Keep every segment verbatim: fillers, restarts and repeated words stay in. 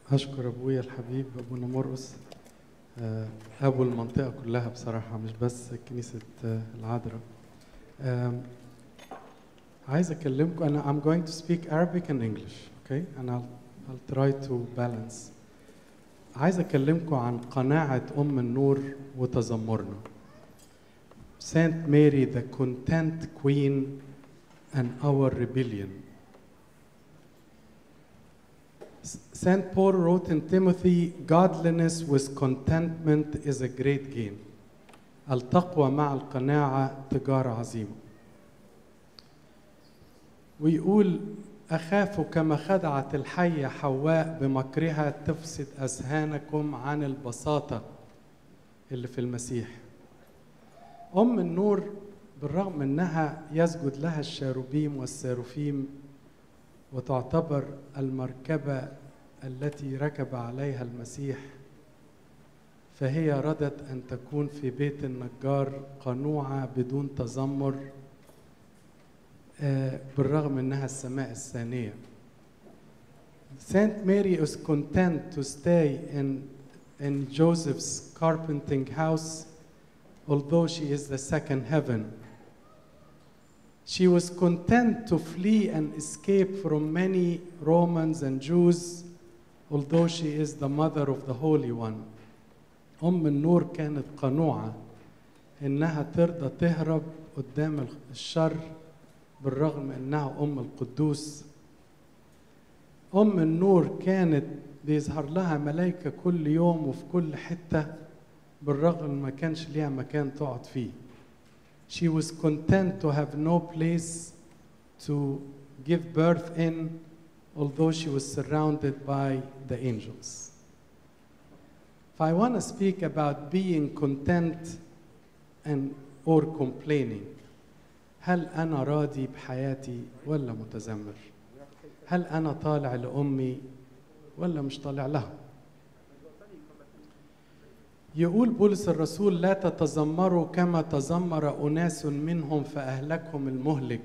أشكر أبويا الحبيب أبونا مرقس، أبو المنطقة كلها بصراحة، مش بس كنيسة العذراء. عايز أكلمكم. أنا I'm going to speak Arabic and English, okay? and I'll, I'll try to balance. عايز أكلمكم عن قناعة أم النور وتذمرنا. Saint Mary, the content queen and our rebellion. Saint Paul wrote in Timothy, godliness with contentment is a great gain. التقوى مع القناعة تجارة عظيمة. ويقول أخاف كما خدعت الحية حواء بمكرها تفسد أذهانكم عن البساطة اللي في المسيح. أم النور بالرغم أنها يسجد لها الشاروبيم والساروفيم وتعتبر المركبة التي ركب عليها المسيح، فهي ردت أن تكون في بيت النجار قنوعة بدون تذمر بالرغم أنها السماء الثانية. Saint Mary is content to stay in, in Joseph's carpenting house, although she is the second heaven. She was content to flee and escape from many Romans and Jews, although she is the mother of the Holy One. أم النور كانت قنوعة إنها ترضى تهرب قدام الشر بالرغم إنها أم القدوس. أم النور كانت بيظهر لها ملائكة كل يوم وفي كل حتة بالرغم ما كانش ليها مكان تقعد فيه. She was content to have no place to give birth in, although she was surrounded by the angels. If I want to speak about being content and or complaining, هل أنا راضي بحياتي ولا متذمر؟ هل أنا طالع لأمي ولا مش طالع لها؟ يقول بولس الرسول لا تتذمروا كما تذمر أناس منهم فأهلكهم المهلك.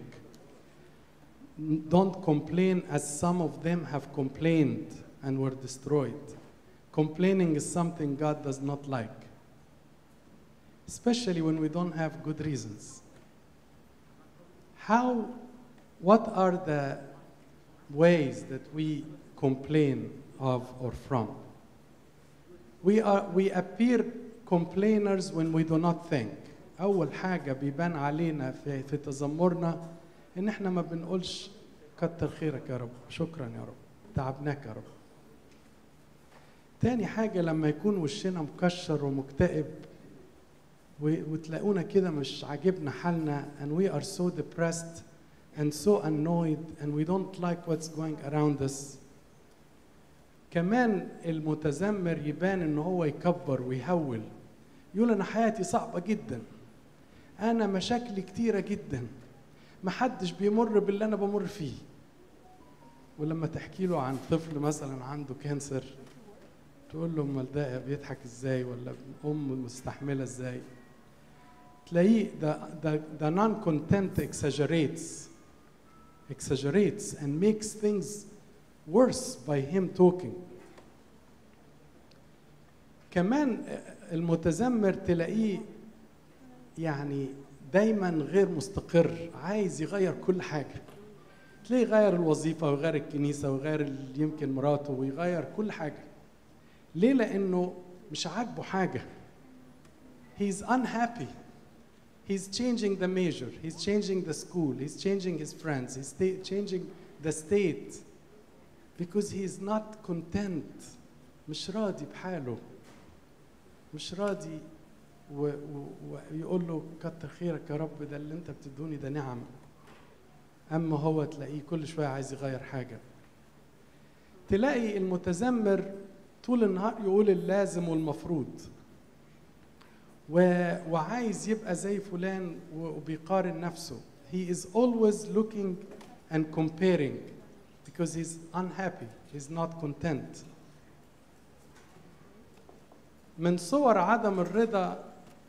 Don't complain as some of them have complained and were destroyed. Complaining is something God does not like, especially when we don't have good reasons. How, what are the ways that we complain of or from? We are we appear complainers when we do not think. أول حاجة بيبان علينا في في تذمرنا إن إحنا ما بنقولش كتر خيرك يا رب، شكرا يا رب، تعبناك يا رب. تاني حاجة لما يكون وشنا مكشر ومكتئب وتلاقونا كده مش عاجبنا حالنا and we are so depressed and so annoyed and we don't like what's going around us. كمان المتذمر يبان ان هو يكبر ويهول، يقول انا حياتي صعبة جدا، انا مشاكلي كتيرة جدا، محدش بيمر باللي انا بمر فيه. ولما تحكي له عن طفل مثلا عنده كانسر تقول له امال ده بيضحك ازاي ولا ام مستحملة ازاي، تلاقيه the, the, the non-content exaggerates exaggerates and makes things worse by him talking. كمان المتذمر تلاقيه يعني دايما غير مستقر، عايز يغير كل حاجة. تلاقيه يغير الوظيفة ويغير الكنيسة ويغير يمكن مراته ويغير كل حاجة. ليه؟ لأنه مش عاجبه حاجة. He's unhappy. He's changing the major. He's changing the school. He's changing his friends. He's changing the state. Because he is not content. مش راضي بحاله. مش راضي ويقول له كتر خيرك يا رب، ده اللي انت بتدوني ده نعم. اما هو تلاقيه كل شويه عايز يغير حاجه. تلاقي المتذمر طول النهار يقول اللازم والمفروض. وعايز يبقى زي فلان وبيقارن نفسه. He is always looking and comparing. Because he's unhappy, he's not content. من صور عدم الرضا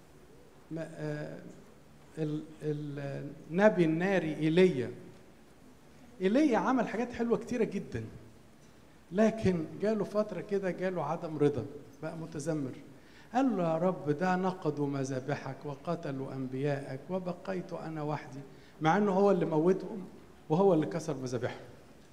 النبي الناري إيليا. إيليا عمل حاجات حلوة كتيرة جدا، لكن جاله فترة كده جاله عدم رضا، بقى متذمر. قال له يا رب ده نقضوا مذابحك وقتلوا أنبيائك وبقيت أنا وحدي، مع أنه هو اللي موتهم وهو اللي كسر مذابحهم.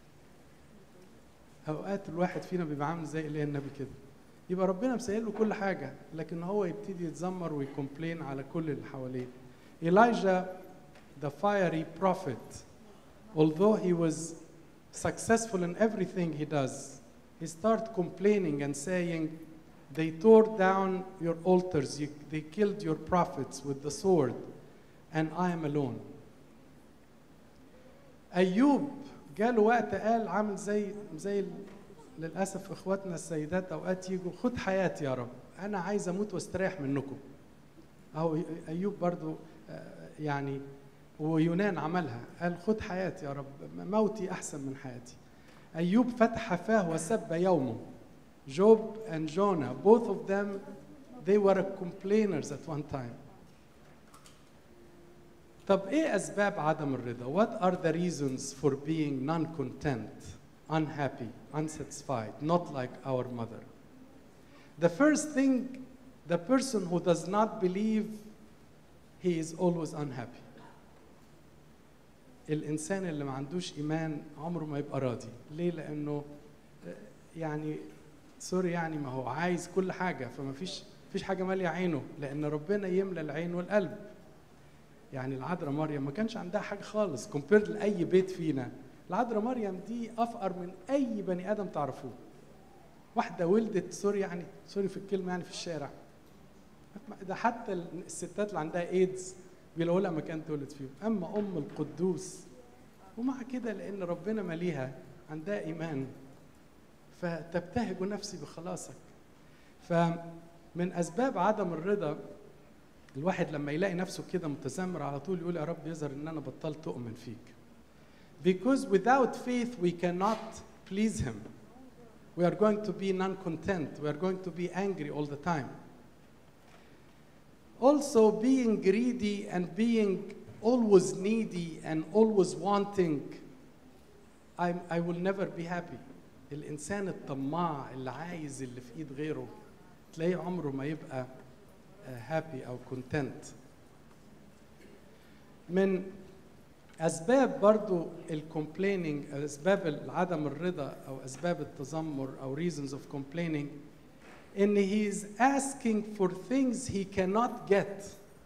أوقات الواحد فينا بيبقى عامل زي إليه النبي كده، يبقى ربنا مسهل له كل حاجة لكن هو يبتدي يتذمر ويكمبلين على كل اللي حواليه. Elijah, the fiery prophet, although he was successful in everything he does, he started complaining and saying, they tore down your altars, you, they killed your prophets with the sword, and I am alone. أيوب جاله وقت قال عامل زي زي للأسف إخواتنا السيدات أوقات يجوا خد حياتي يا رب، أنا عايز أموت واستريح منكم. أهو أيوب برضو يعني ويونان عملها، قال خد حياتي يا رب، موتي أحسن من حياتي. أيوب فتح فاه وسب يومه. Job and Jonah, both of them, they were complainers at one time. طب إيه أسباب عدم الرضا؟ What are the reasons for being non-content, unhappy, unsatisfied, not like our mother? The first thing, the person who does not believe, he is always unhappy. الإنسان اللي ما عندوش إيمان عمره ما يبقى راضي. ليه؟ لأنه يعني سوري يعني ما هو عايز كل حاجة، فما فيش فيش حاجة مالية عينه، لأن ربنا يملى العين والقلب. يعني العذراء مريم ما كانش عندها حاجة خالص كومبيرد لأي بيت فينا. العذراء مريم دي أفقر من أي بني آدم تعرفوه. واحدة ولدت سوري يعني سوري في الكلمة يعني في الشارع. ده حتى الستات اللي عندها ايدز بيلاقوا لها مكان تولد فيه. أما أم القدوس ومع كده لأن ربنا مليها عندها إيمان فتبتهج نفسي بخلاصك. فمن أسباب عدم الرضا الواحد لما يلاقي نفسه كده متذمر على طول يقول يا رب يظهر إن أنا بطلت أؤمن فيك. Because without faith we cannot please Him. We are going to be non-content. We are going to be angry all the time. Also, being greedy and being always needy and always wanting, I, I will never be happy. الإنسان الطماع اللي عايز اللي في إيد غيره تلاقيه عمره ما يبقى happy أو content. من أسباب برضو الcomplaining، أسباب عدم الرضا أو أسباب التذمر أو reasons of complaining، إن he is asking for things he cannot get.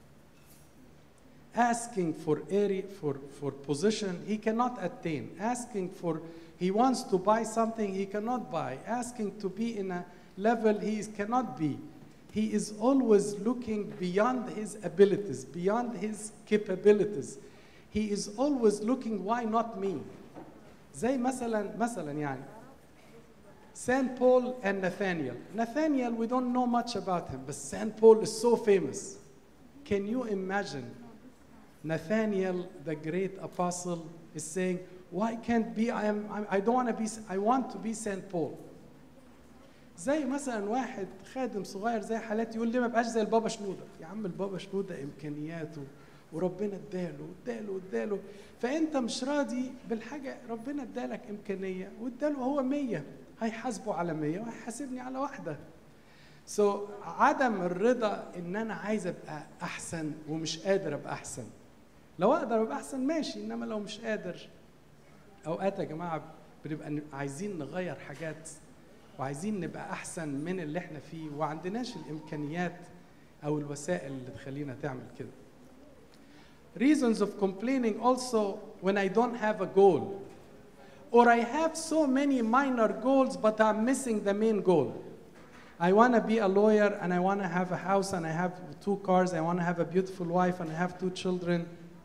Asking for area, for for position he cannot attain. Asking for he wants to buy something he cannot buy. Asking to be in a level he cannot be. He is always looking beyond his abilities, beyond his capabilities. He is always looking, why not me? زي مثلا مثلا يعني Saint Paul and Nathaniel. Nathaniel, we don't know much about him, but Saint Paul is so famous. Can you imagine Nathaniel, the great apostle, is saying, why can't be, I am, I don't want to be, I want to be Saint Paul. زي مثلا واحد خادم صغير زي حالاتي يقول لي ما بقاش زي البابا شنودة. يا عم البابا شنودة إمكانياته وربنا اداله اداله اداله، فأنت مش راضي بالحاجة. ربنا ادالك إمكانية واداله هو مية، هيحاسبه على مية وهيحاسبني على واحدة. So عدم الرضا إن أنا عايز أبقى أحسن ومش قادر أبقى أحسن. لو أقدر أبقى أحسن ماشي، إنما لو مش قادر. أوقات يا جماعة بنبقى عايزين نغير حاجات وعايزين نبقى أحسن من اللي إحنا فيه وعندناش الإمكانيات أو الوسائل اللي تخلينا تعمل كده. Reasons of complaining also when I don't have a goal, or I have so many minor goals but I'm missing the main goal. I want to be a lawyer and I want to have a house and I have two cars, I want to have a beautiful wife and I have two children.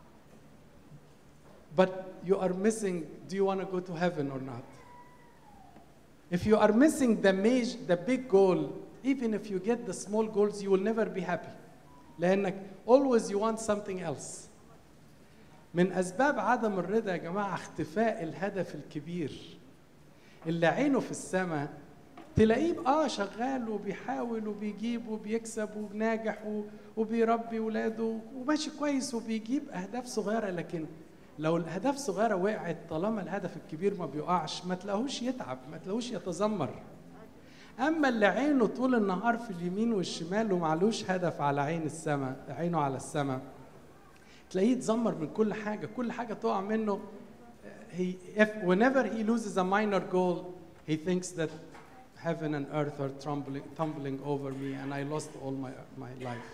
But you are missing, do you want to go to heaven or not? If you are missing the major, the big goal, even if you get the small goals, you will never be happy. لأنك always you want something else. من أسباب عدم الرضا يا جماعة اختفاء الهدف الكبير. اللي عينه في السماء تلاقيه اه شغال وبيحاول وبيجيب وبيكسب وناجح وبيربي ولاده وماشي كويس وبيجيب أهداف صغيرة، لكن لو الأهداف صغيرة وقعت، طالما الهدف الكبير ما بيقعش ما تلاقوش يتعب، ما تلاقوش يتذمر. أما اللي عينه طول النهار في اليمين والشمال ومعلوش هدف على عين السماء، عينه على السماء، تلاقيه يتذمر من كل حاجة، كل حاجة تقع منه. He, if, whenever he loses a minor goal, he thinks that heaven and earth are tumbling, tumbling over me and I lost all my, my life.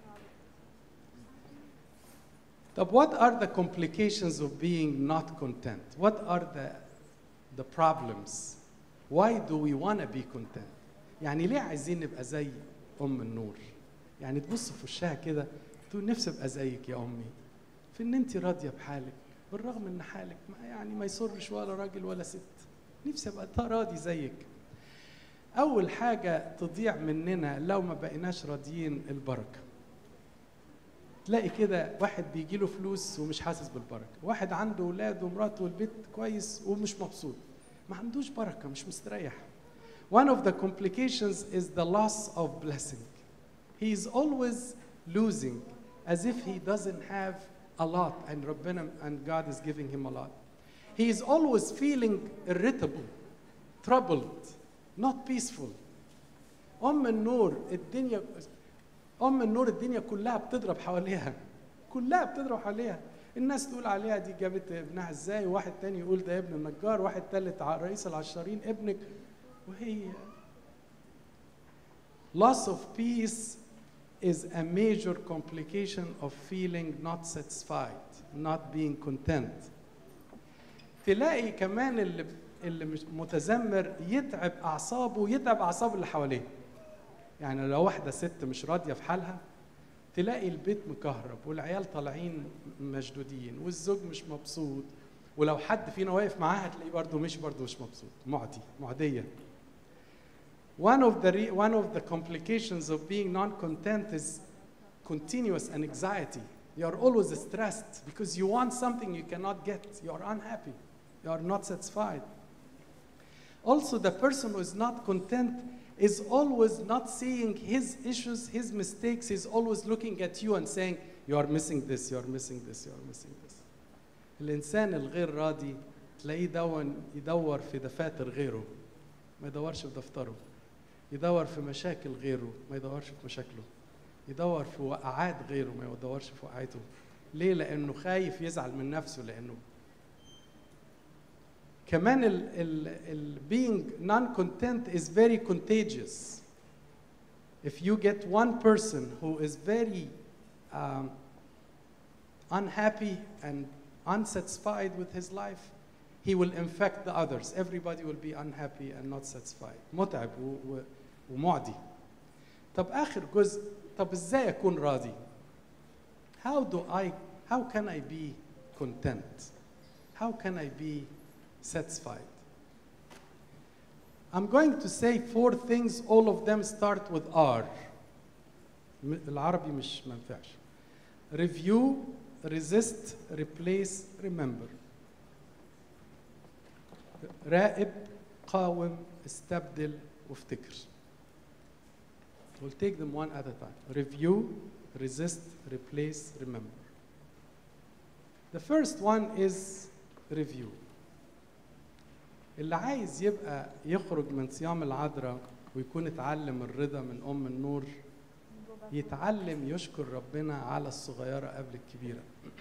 But what are the complications of being not content? What are the, the problems? Why do we want to be content? يعني ليه عايزين نبقى زي أم النور؟ يعني تبص في وشها كده تقول نفسي أبقى زيك يا أمي، في إن أنت راضية بحالك، بالرغم إن حالك ما يعني ما يسرش ولا راجل ولا ست، نفسي أبقى راضي زيك. أول حاجة تضيع مننا لو ما بقيناش راضيين البركة. تلاقي كده واحد بيجي له فلوس ومش حاسس بالبركة، واحد عنده أولاد ومراته والبيت كويس ومش مبسوط، ما عندوش بركة، مش مستريح. One of the complications is the loss of blessing. He is always losing, as if he doesn't have a lot, and ربنا and God is giving him a lot. He is always feeling irritable, troubled, not peaceful. أم النور الدنيا أم النور الدنيا كلها بتضرب حواليها، كلها بتضرب حواليها. الناس تقول عليها دي جابت ابنها ازاي، واحد تاني يقول ده ابن النجار، واحد تالت رئيس العشارين ابنك، وهي loss of peace is a major complication of feeling not satisfied, not being content. تلاقي كمان اللي اللي مش متذمر يتعب اعصابه ويتعب اعصاب اللي حواليه. يعني لو واحده ست مش راضيه في حالها تلاقي البيت مكهرب والعيال طالعين مشدودين والزوج مش مبسوط، ولو حد فينا واقف معاها تلاقيه برضه مش برضه مش مبسوط، معدي معديه. One of the re one of the complications of being non-content is continuous anxiety. You are always stressed because you want something you cannot get. You are unhappy. You are not satisfied. Also, the person who is not content is always not seeing his issues, his mistakes. He's always looking at you and saying, you are missing this, you are missing this, you are missing this. الإنسان الغير راضي تلاقيه دون يدور في دفاتر غيره، ما يدورش في دفتره. يدور في مشاكل غيره، ما يدورش في مشاكله. يدور في وقعات غيره، ما يدورش في وقعاته. ليه؟ لأنه خايف يزعل من نفسه، لأنه كمان ال ال ال being non-content is very contagious. If you get one person who is very um, unhappy and unsatisfied with his life, he will infect the others. Everybody will be unhappy and not satisfied. متعب ومعدي. طب آخر جزء، طب إزاي أكون راضي؟ How do I, how can I be content? How can I be satisfied? I'm going to say four things, all of them start with R. العربي مش منفعش. Review, resist, replace, remember. راقب، قاوم، استبدل، وافتكر. We'll take them one at a time. Review, resist, replace, remember. The first one is review. اللي عايز يبقى يخرج من صيام العذراء ويكون اتعلم الرضا من أم النور، يتعلم يشكر ربنا على الصغيرة قبل الكبيرة.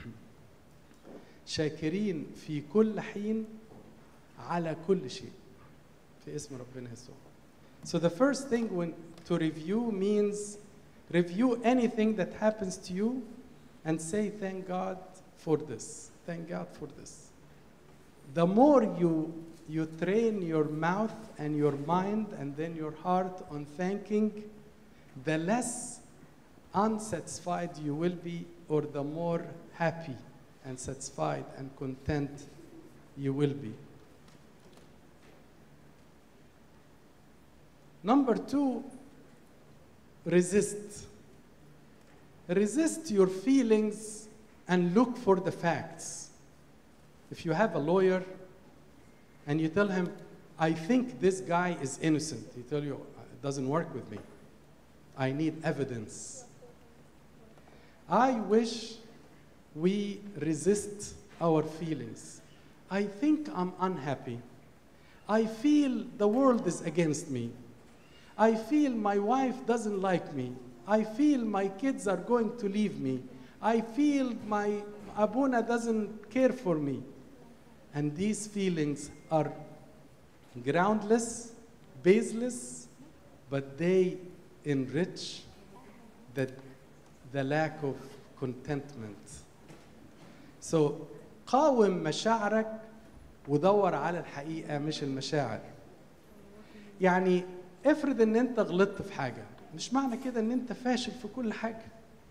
شاكرين في كل حين على كل شيء في اسم ربنا يسوع. So the first thing when to review means review anything that happens to you and say thank God for this. Thank God for this. The more you you train your mouth and your mind and then your heart on thanking, the less unsatisfied you will be, or the more happy and satisfied and content you will be. Number two, resist. Resist your feelings and look for the facts. If you have a lawyer and you tell him, I think this guy is innocent, he tells you, it doesn't work with me. I need evidence. I wish we resist our feelings. I think I'm unhappy. I feel the world is against me. I feel my wife doesn't like me. I feel my kids are going to leave me. I feel my Abuna doesn't care for me. And these feelings are groundless, baseless, but they enrich the, the lack of contentment. So قاوم مشاعرك ودور على الحقيقة مش المشاعر. يعني افرض ان انت غلطت في حاجة، مش معنى كده ان انت فاشل في كل حاجة.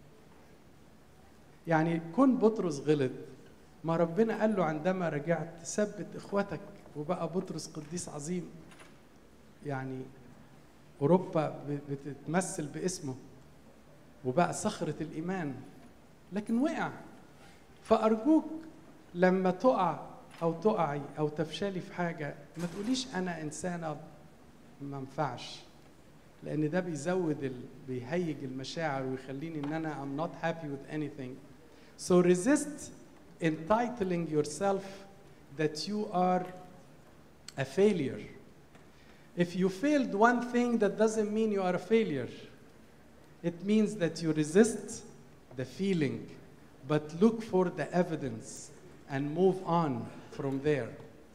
يعني كون بطرس غلط، ما ربنا قال له عندما رجعت ثبت اخوتك، وبقى بطرس قديس عظيم. يعني اوروبا بتتمثل باسمه، وبقى صخرة الايمان، لكن وقع. فارجوك لما تقع او تقعي او تفشلي في حاجة، ما تقوليش انا انسانة ما ينفعش، لان ده بيزود ال... بيهيج المشاعر ويخليني ان انا I'm not happy with anything. So resist entitling yourself that you are a failure. If you failed one thing, that doesn't mean you are a failure. It means that you resist the feeling, but look for the evidence and move on from there.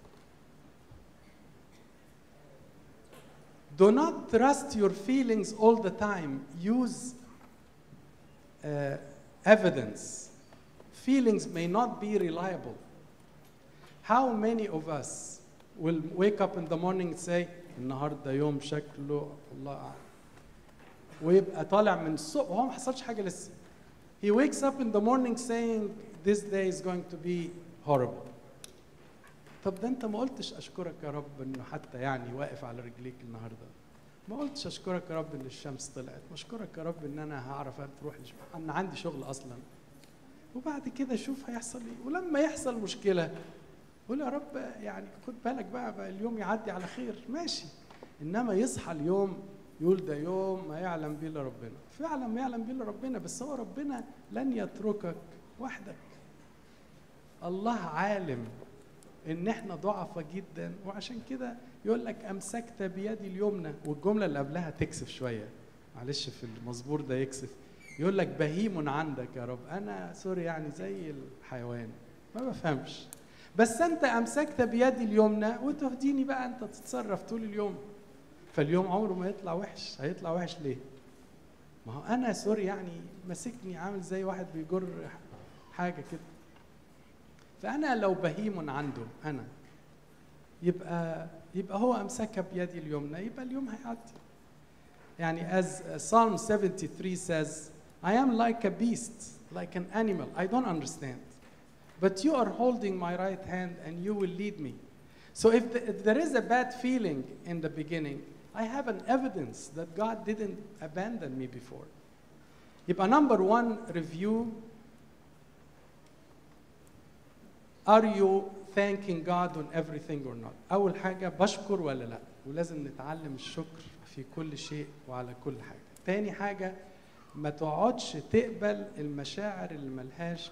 Do not trust your feelings all the time. Use uh, evidence. Feelings may not be reliable. How many of us will wake up in the morning and say, النهارده يوم شكله الله أعلم، ويبقى طالع من الصبح وهو ما حصلش حاجة لسه. He wakes up in the morning saying, this day is going to be horrible. طب ده انت ما قلتش اشكرك يا رب انه حتى يعني واقف على رجليك النهارده. ما قلتش اشكرك يا رب ان الشمس طلعت، مشكورك يا رب ان انا هعرف تروح الشغل، انا عندي شغل اصلا. وبعد كده شوف هيحصل ايه، ولما يحصل مشكله قول يا رب يعني خد بالك بقى, بقى اليوم يعدي على خير، ماشي. انما يصحى اليوم يقول ده يوم ما يعلم به الا ربنا. فعلا ما يعلم به الا ربنا، بس هو ربنا لن يتركك وحدك. الله عالم ان احنا ضعفة جدا، وعشان كده يقول لك امسكت بيدي اليمنى. والجمله اللي قبلها تكسف شويه، معلش في المزمور ده يكسف، يقول لك بهيم عندك يا رب. انا سوري يعني زي الحيوان ما بفهمش، بس انت امسكت بيدي اليمنى وتهديني بقى انت تتصرف طول اليوم. فاليوم عمره ما يطلع وحش. هيطلع وحش ليه؟ ما هو انا سوري يعني ماسكني عامل زي واحد بيجر حاجه كده. فأنا لو بهيم عنده أنا، يبقى يبقى هو أمسكها بيدي اليمنى، يبقى اليوم هيعدي. يعني as Psalm seventy-three says, I am like a beast, like an animal. I don't understand. But you are holding my right hand and you will lead me. So if, the, if there is a bad feeling in the beginning, I have an evidence that God didn't abandon me before. يبقى number one, review. Are you thanking God on everything or not? أول حاجة بشكر ولا لا؟ ولازم نتعلم الشكر في كل شيء وعلى كل حاجة. تاني حاجة ما تقعدش تقبل المشاعر اللي ملهاش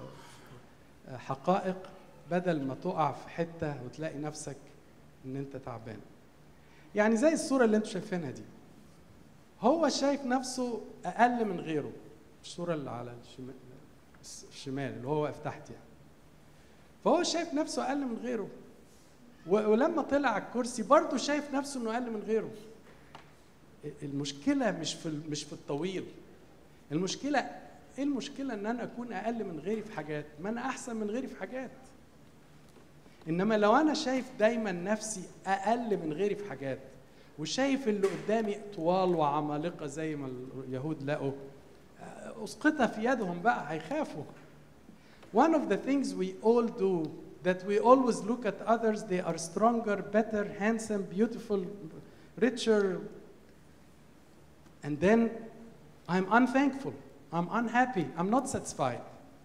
حقائق، بدل ما تقع في حتة وتلاقي نفسك إن أنت تعبان. يعني زي الصورة اللي أنتوا شايفينها دي، هو شايف نفسه أقل من غيره. الصورة اللي على الشمال, الشمال اللي هو واقف تحت يعني. فهو شايف نفسه أقل من غيره، ولما طلع على الكرسي برضه شايف نفسه إنه أقل من غيره. المشكلة مش في مش في الطويل. المشكلة إيه المشكلة؟ إن أنا أكون أقل من غيري في حاجات، ما أنا أحسن من غيري في حاجات. إنما لو أنا شايف دايماً نفسي أقل من غيري في حاجات، وشايف اللي قدامي طوال وعمالقة زي ما اليهود لقوا، أسقطها في يدهم بقى، هيخافوا. One of the things we all do, that we always look at others, they are stronger, better, handsome, beautiful, richer, and then I'm unthankful, I'm unhappy, I'm not satisfied.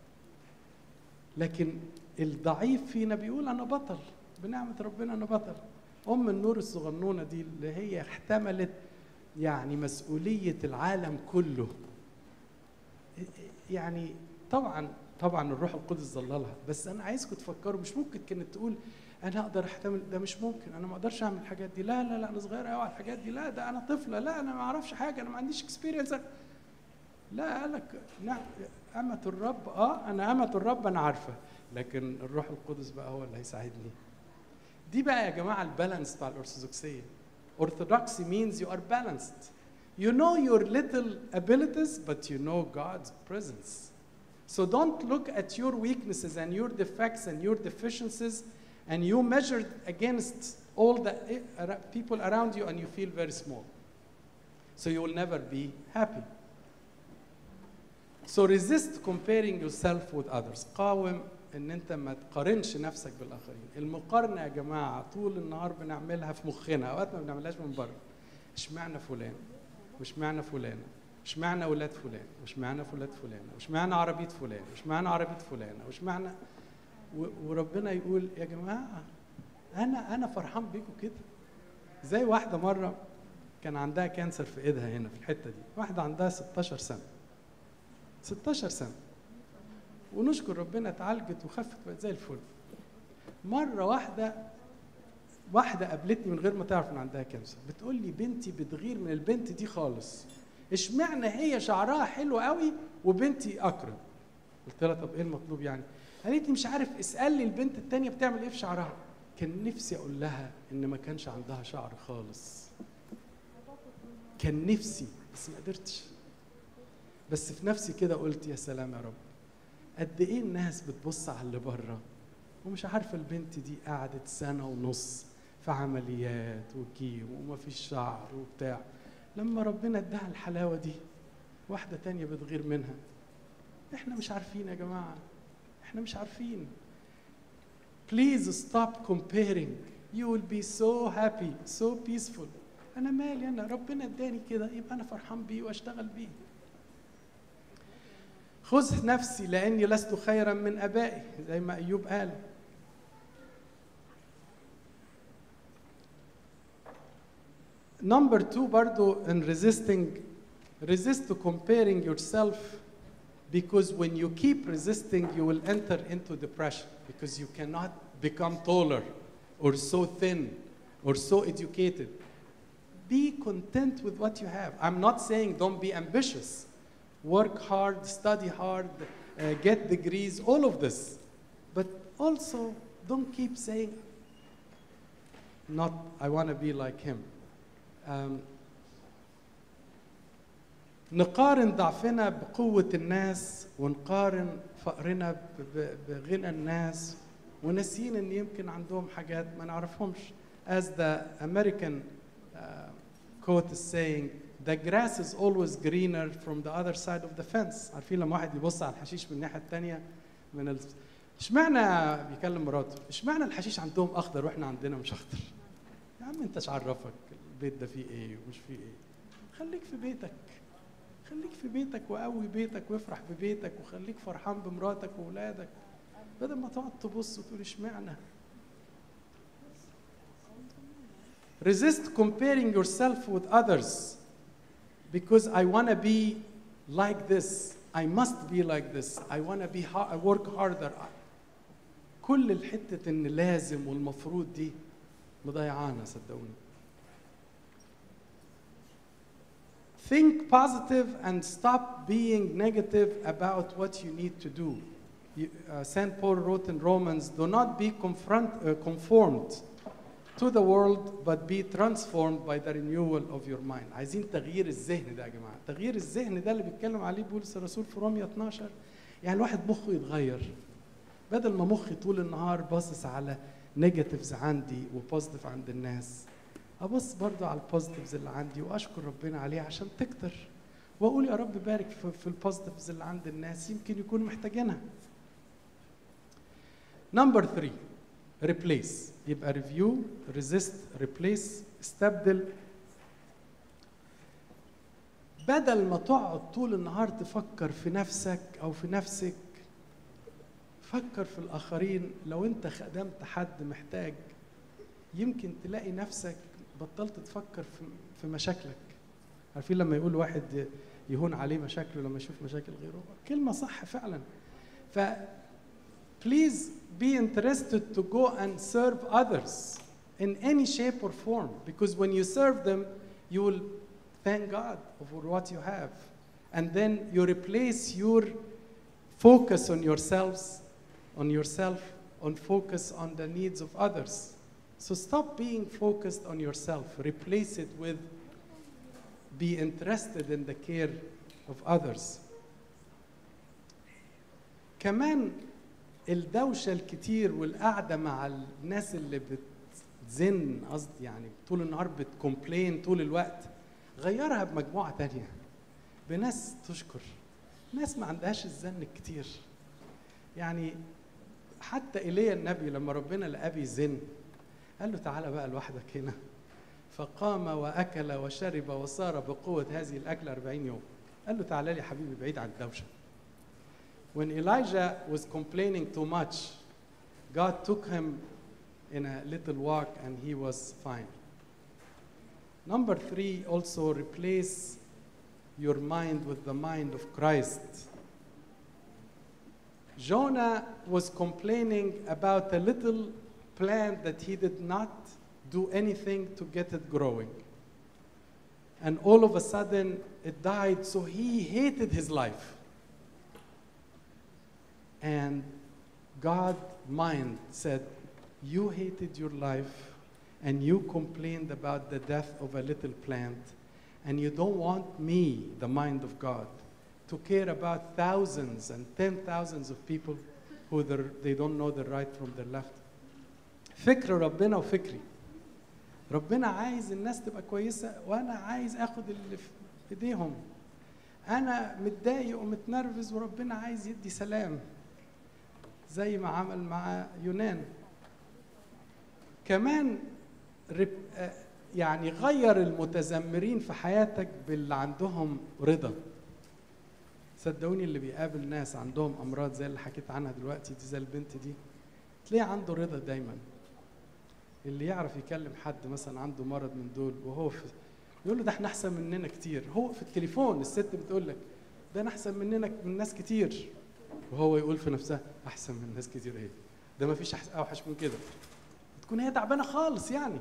لكن الضعيف فينا بيقول أنا بطل، بنعمة ربنا أنا بطل. أم النور الصغنونة دي اللي هي احتملت يعني مسؤولية العالم كله. يعني طبعاً طبعا الروح القدس ظللها، بس انا عايزكم تفكروا مش ممكن كانت تقول انا اقدر احتمل ده، مش ممكن، انا ما اقدرش اعمل الحاجات دي، لا لا لا انا صغيره قوي على الحاجات دي، لا ده انا طفله، لا انا ما اعرفش حاجه، انا ما عنديش اكسبيرينس. لا قالك نعم أمة الرب، اه انا أمة الرب انا عارفه، لكن الروح القدس بقى هو اللي هيساعدني. دي بقى يا جماعه البالانس بتاع الارثوذكسيه. Orthodoxy means you are balanced. You know your little abilities, but you know God's presence. So don't look at your weaknesses and your defects and your deficiencies and you measure against all the people around you and you feel very small. So you will never be happy. So resist comparing yourself with others. قاوم ان انت ما تقارنش نفسك بالاخرين. المقارنه يا جماعه طول النهار بنعملها في مخنا، اوقات ما بنعملهاش من بره. اشمعنى فلان؟ واشمعنى فلانه؟ اشمعنى اولاد فلان؟ واشمعنى اولاد فلانه؟ واشمعنى عربيه فلان؟ واشمعنى عربيه فلانه؟ واشمعنى وربنا يقول يا جماعه انا انا فرحان بيكم كده. زي واحده مره كان عندها كانسر في ايدها هنا في الحته دي، واحده عندها ستاشر سنه. ستاشر سنه. ونشكر ربنا اتعالجت وخفت بقت زي الفل. مره واحده واحده قابلتني من غير ما تعرف ان عندها كانسر، بتقول لي بنتي بتغير من البنت دي خالص. اشمعنى هي شعرها حلو قوي وبنتي اكرم؟ قلت لها طب ايه المطلوب يعني؟ قالت لي مش عارف، اسال لي البنت الثانيه بتعمل ايه في شعرها. كان نفسي اقول لها ان ما كانش عندها شعر خالص. كان نفسي بس ما قدرتش. بس في نفسي كده قلت يا سلام يا رب، قد ايه الناس بتبص على اللي بره ومش عارفه البنت دي قعدت سنه ونص في عمليات وكيمو وما فيش شعر وبتاع، لما ربنا اداها الحلاوه دي واحده تانية بتغير منها. احنا مش عارفين يا جماعه، احنا مش عارفين. Please stop comparing. You will be so happy, so peaceful. انا مالي، انا ربنا اداني كده يبقى انا فرحان بيه واشتغل بيه. خذ نفسي لاني لست خيرا من ابائي زي ما ايوب قال. Number two برضو in resisting, resist to comparing yourself, because when you keep resisting you will enter into depression because you cannot become taller or so thin or so educated. Be content with what you have. I'm not saying don't be ambitious. Work hard, study hard, uh, get degrees, all of this. But also don't keep saying not I want to be like him. Um, نقارن ضعفنا بقوة الناس ونقارن فقرنا بغنى الناس وناسين ان يمكن عندهم حاجات ما نعرفهمش. As the American uh, quote is saying, the grass is always greener from the other side of the fence. عارفين لما واحد يبص على الحشيش من الناحية الثانية من ال... اشمعنى بيكلم مراته اشمعنى الحشيش عندهم اخضر واحنا عندنا مش اخضر؟ يا عم انت ايش عرفك البيت ده فيه ايه ومش فيه ايه؟ خليك في بيتك، خليك في بيتك وقوي بيتك وافرح ببيتك وخليك فرحان بمراتك واولادك بدل ما تقعد تبص وتقول اشمعنى. Resist comparing yourself with others because I want to be like this. I must be like this. I want to be hard, I work harder. كل الحتة إن لازم والمفروض دي مضيعانا صدقوني. Think positive and stop being negative about what you need to do. You, uh, Saint Paul wrote in Romans, do not be confront, uh, conformed to the world but be transformed by the renewal of your mind. عايزين تغيير الذهن ده يا جماعة. تغيير الذهن ده اللي بيتكلم عليه بولس الرسول في رومية اتناشر. يعني الواحد مخه يتغير. بدل ما مخي طول النهار باصص على نيجاتيفز عندي وبوزيتيف عند الناس، ابص برضه على البوزيتيفز اللي عندي واشكر ربنا عليه عشان تكتر، واقول يا رب بارك في البوزيتيفز اللي عند الناس يمكن يكونوا محتاجينها. نمبر ثلاثة replace. يبقى review, resist, replace. استبدل. بدل ما تقعد طول النهار تفكر في نفسك او في نفسك، فكر في الآخرين. لو أنت خدمت حد محتاج يمكن تلاقي نفسك بطلت تفكر في في مشاكلك. عارفين لما يقول واحد يهون عليه مشاكله لما يشوف مشاكل غيره؟ كلمة صح فعلا. ف please be interested to go and serve others in any shape or form, because when you serve them, you will thank God for what you have. And then you replace your focus on yourselves, on yourself, on focus on the needs of others. So stop being focused on yourself. Replace it with be interested in the care of others. كمان الدوشة الكتير والقعدة مع الناس اللي بتزن، قصدي يعني طول النهار بتكومبلين طول الوقت، غيرها بمجموعة تانية، بناس تشكر، ناس ما عندهاش الزن الكتير. يعني حتى إيليا النبي لما ربنا لقاه بيزن قال له تعالى بقى لوحدك هنا، فقام وأكل وشرب وصار بقوة هذه الأكلة أربعين يوم. قال له تعالى لي يا حبيبي بعيد عن الدوشة. When Elijah was complaining too much, God took him in a little walk and he was fine. Number three, also replace your mind with the mind of Christ. Jonah was complaining about a little plant that he did not do anything to get it growing. And all of a sudden it died, so he hated his life. And God's mind said, you hated your life and you complained about the death of a little plant, and you don't want me, the mind of God, to care about thousands and ten thousands of people who they don't know the right from the left. فكر ربنا وفكري. ربنا عايز الناس تبقى كويسة وأنا عايز أخد اللي في إيديهم. أنا متضايق ومتنرفز وربنا عايز يدي سلام. زي ما عمل مع يونان. كمان يعني غير المتذمرين في حياتك باللي عندهم رضا. صدقوني اللي بيقابل ناس عندهم أمراض زي اللي حكيت عنها دلوقتي دي، زي البنت دي، تلاقيه عنده رضا دايما. اللي يعرف يكلم حد مثلا عنده مرض من دول وهو في يقول له ده احنا احسن مننا كتير، هو في التليفون الست بتقول لك ده انا احسن مننا من ناس كتير، وهو يقول في نفسها احسن من ناس كتير ايه؟ ده ما فيش اوحش من كده. تكون هي تعبانه خالص يعني.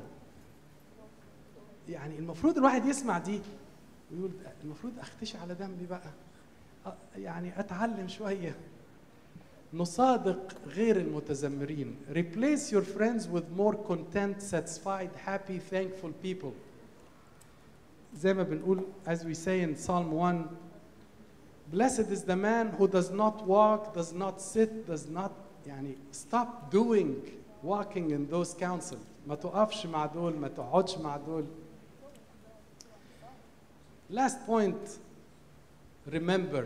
يعني المفروض الواحد يسمع دي ويقول المفروض اختشي على دمي بقى. يعني اتعلم شويه. نصادق غير المتذمرين. Replace your friends with more content, satisfied, happy, thankful people. زي ما بنقول as we say in Psalm one, blessed is the man who does not walk, does not sit, does not يعني stop doing walking in those counsel. ما تقفش مع دول، ما تقعدش مع دول. Last point, remember.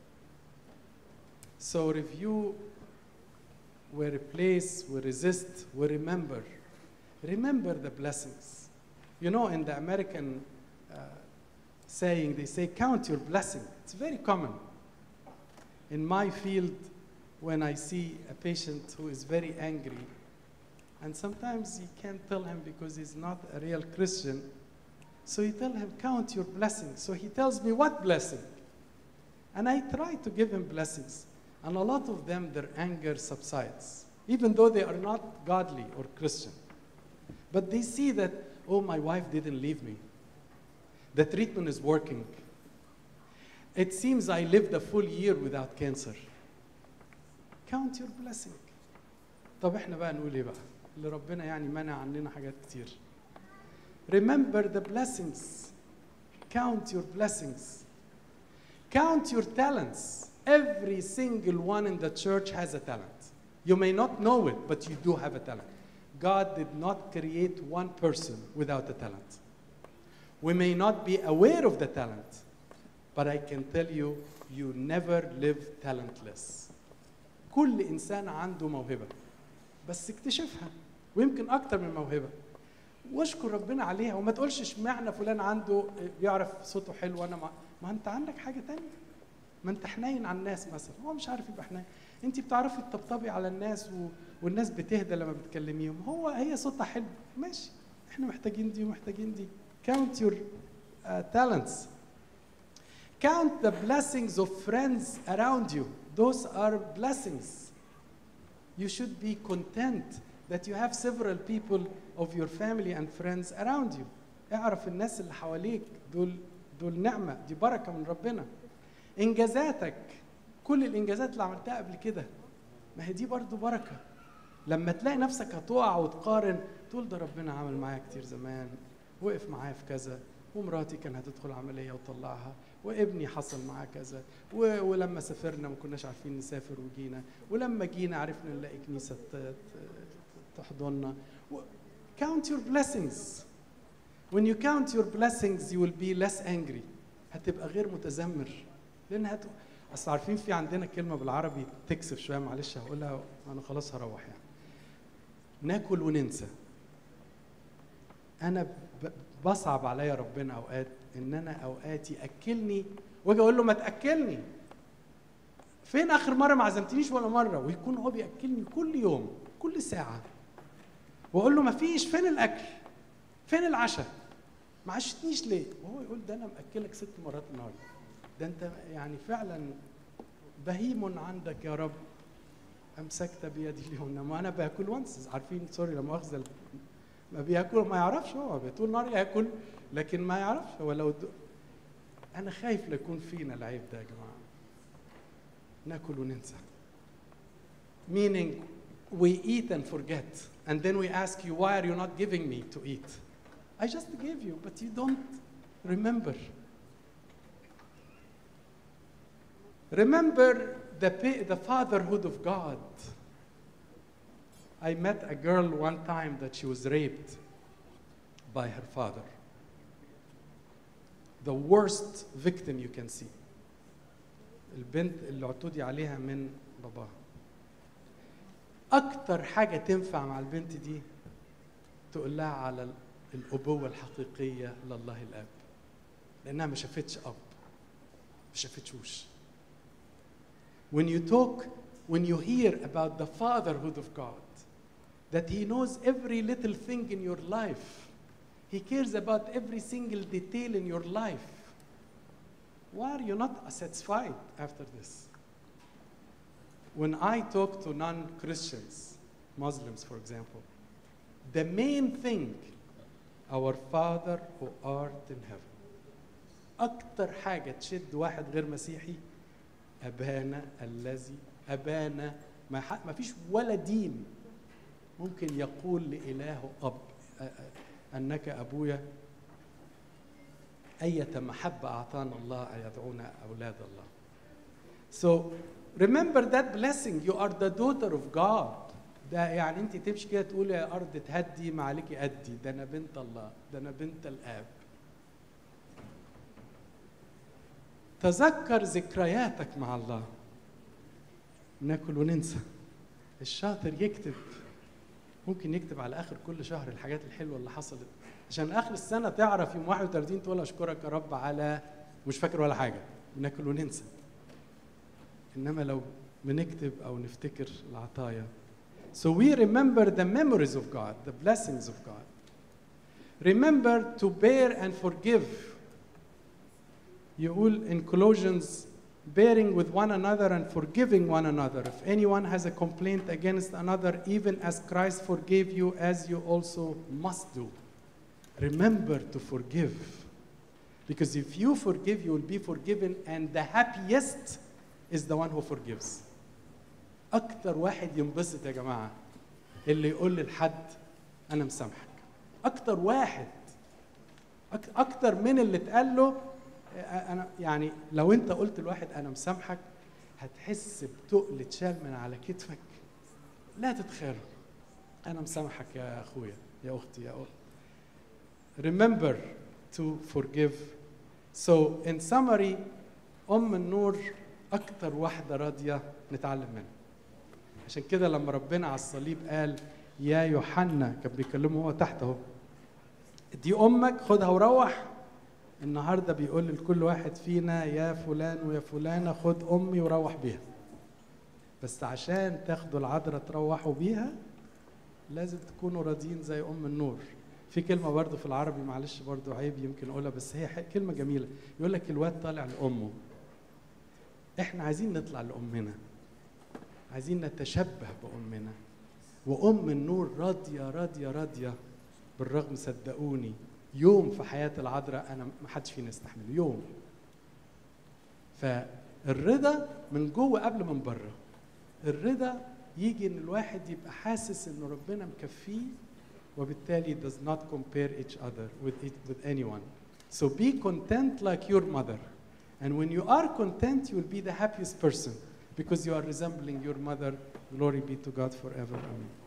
So review, we replace, we resist, we remember. Remember the blessings. You know, in the American uh, saying, they say, count your blessing. It's very common. In my field, when I see a patient who is very angry, and sometimes you can't tell him because he's not a real Christian, so you tell him, count your blessings. So he tells me, what blessing? And I try to give him blessings. And a lot of them, their anger subsides, even though they are not godly or Christian. But they see that, oh, my wife didn't leave me. The treatment is working. It seems I lived a full year without cancer. Count your blessing. طب احنا بقى نقول ايه بقى؟ اللي ربنا يعني منع عننا حاجات كتير. Remember the blessings. Count your blessings. Count your talents. Every single one in the church has a talent. You may not know it, but you do have a talent. God did not create one person without a talent. We may not be aware of the talent, but I can tell you, you never live talentless. كل إنسان عنده موهبة، بس اكتشفها، ويمكن أكتر من موهبة. واشكر ربنا عليها، وما تقولش اشمعنى فلان عنده بيعرف صوته حلو وأنا ما ما أنت عندك حاجة تانية. ما أنت حنين على الناس مثلا، هو مش عارف يبقى حنين. أنت بتعرفي تطبطبي على الناس و... والناس بتهدى لما بتكلميهم، هو هي صوتها حلو، ماشي. إحنا محتاجين دي ومحتاجين دي. Count your uh, talents. Count the blessings of friends around you. those are blessings. You should be content that you have several people of your family and friends around you. اعرف الناس اللي حواليك دول دول نعمة، دي بركة من ربنا. إنجازاتك، كل الإنجازات اللي عملتها قبل كده، ما هي دي برضو بركة. لما تلاقي نفسك هتقع وتقارن تقول ده ربنا عمل معايا كتير زمان، وقف معايا في كذا، ومراتي كان هتدخل عملية وطلعها، وابني حصل معاه كذا، ولما سافرنا ما كناش عارفين نسافر وجينا، ولما جينا عرفنا نلاقي كنيسة تحضننا. Count your blessings. When you count your blessings you will be less angry. هتبقى غير متذمر. لأن هت... أصل عارفين في عندنا كلمة بالعربي تكسف شوية، معلش هقولها أنا خلاص هروح يعني. ناكل وننسى. أنا ب... بصعب عليا ربنا أوقات إن أنا أوقات يأكلني وأجي أقول له ما تأكلني. فين آخر مرة ما عزمتنيش ولا مرة؟ ويكون هو بيأكلني كل يوم كل ساعة. وأقول له ما فيش، فين الأكل؟ فين العشاء؟ ما عشتنيش ليه؟ وهو يقول ده أنا مأكلك ست مرات النهارده. ده أنت يعني فعلا بهيم عندك يا رب. أمسكت بيدي اليمنى، ما أنا باكل وانسز. عارفين سوري لما أخذ ما بياكل ما يعرفش، هو طول النهار ياكل لكن ما يعرفش. هو لو د... أنا خايف لا يكون فينا العيب ده يا جماعة. ناكل وننسى. Meaning we eat and forget, and then we ask you, why are you not giving me to eat? I just gave you, but you don't remember. Remember the, the fatherhood of God. I met a girl one time that she was raped by her father. The worst victim you can see. البنت اللي اعتدي عليها من باباها. أكتر حاجة تنفع مع البنت دي تقول لها على الأبوة الحقيقية لله الأب، لأنها ما شافتش أب، ما شافتشوش. When you talk, when you hear about the fatherhood of God, that He knows every little thing in your life, He cares about every single detail in your life. Why are you not satisfied after this? When I talk to non-Christians, Muslims for example, the main thing, our Father who art in heaven. أكتر حاجة تشد واحد غير مسيحي أبانا الذي أبانا. ما, ما فيش ولا دين ممكن يقول لإله أب أنك أبويا. أية محبة أعطانا الله أن يدعونا أولاد الله. So remember that blessing. You are the daughter of God. ده يعني أنت تمشي كده تقول يا أرض تهدي ما عليكي أدي. ده أنا بنت الله، ده أنا بنت الآب. تذكر ذكرياتك مع الله. ناكل وننسى. الشاطر يكتب، ممكن يكتب على آخر كل شهر الحاجات الحلوة اللي حصلت، عشان آخر السنة تعرف يوم واحد وثلاثين تقول أشكرك يا رب على مش فاكر ولا حاجة. ناكل وننسى. إنما لو بنكتب أو نفتكر العطايا. So we remember the memories of God, the blessings of God. Remember to bear and forgive. يقول in Colossians, bearing with one another and forgiving one another. If anyone has a complaint against another, even as Christ forgave you, as you also must do. Remember to forgive. Because if you forgive, you will be forgiven, and the happiest is the one who forgives. أكتر واحد ينبسط يا جماعة اللي يقول للحد أنا مسامحك. أكتر واحد، أكتر من اللي اتقال له أنا. يعني لو أنت قلت لواحد أنا مسامحك هتحس بتقل اتشال من على كتفك لا تتخيل. أنا مسامحك يا أخويا يا أختي يا أخت. Remember to forgive. So in summary, أم النور أكتر واحدة راضية نتعلم منها. عشان كده لما ربنا على الصليب قال يا يوحنا، كان بيكلمه هو تحت اهو، دي أمك خدها وروح. النهارده بيقول لكل واحد فينا يا فلان ويا فلانة خد أمي وروح بيها. بس عشان تاخدوا العذراء تروحوا بيها لازم تكونوا راضيين زي أم النور. في كلمة برضو في العربي معلش برضو عيب يمكن أقولها بس هي كلمة جميلة. يقول لك الواد طالع لأمه. احنا عايزين نطلع لأمنا، عايزين نتشبه بأمنا. وأم النور راضية راضية راضية، بالرغم صدقوني يوم في حياة العذراء أنا ما حدش فينا يستحمله يوم. فالرضا من جوه قبل من بره. الرضا يجي إن الواحد يبقى حاسس إنه ربنا مكفيه، وبالتالي does not compare each other with it, with anyone. So be content like your mother. And when you are content, you will be the happiest person because you are resembling your mother. Glory be to God forever. Amen.